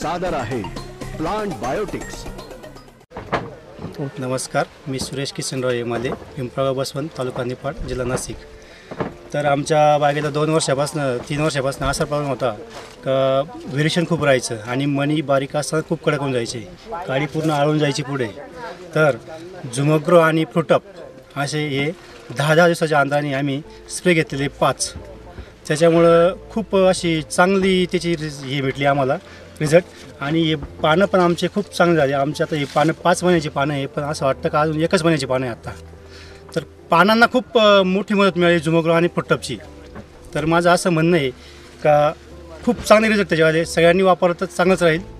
सादर आहे plant biotics. नमस्कार, मी सुरेश किशनराव येमाले, पिंपळगाव बसवंत, तालुका निफाड, जिल्हा नाशिक। तर आमच्या बागेला 3 वर्षापासून असा प्रॉब्लेम होता का व्हेरिएशन खूप राहायचं आणि मणी बारीक असताना खूप कडक होऊन जायचे, काडी पूर्ण आळून जायची पुढे। तर झुमोग्रो आणि फ्रुटअप असे हे 10 दिवसाच्या अंतराने आम्ही स्प्रे घेतलेले 5। त्याच्यामुळं खूप अशी चांगली त्याची हे भेटली आम्हाला रिझल्ट। आणि हे पानं पण आमचे खूप चांगले झाले। आमचे आता हे पानं 5 महिन्याची पानं आहे, पण असं वाटतं का अजून 1च महिन्याची पानं आहे आता। तर पानांना खूप मोठी मदत मिळाली झुमोग्रो आणि फ्रुटअपची। तर माझं असं म्हणणं आहे का खूप चांगले रिझल्ट त्याच्यावाले, सगळ्यांनी वापरलं तर चांगलंच राहील।